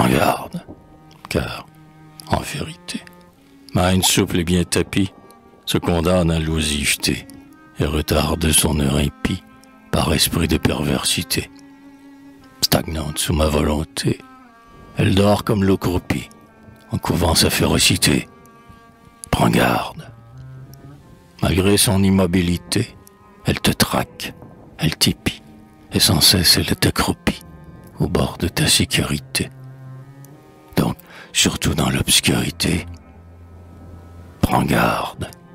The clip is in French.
Prends garde, car, en vérité, main souple et bien tapie se condamne à l'oisiveté et retarde son heure impie par esprit de perversité. Stagnante sous ma volonté, elle dort comme l'eau croupie, en couvant sa férocité. Prends garde. Malgré son immobilité, elle te traque, elle t'épie, et sans cesse elle t'accroupit au bord de ta sécurité. Donc, surtout dans l'obscurité, prends garde.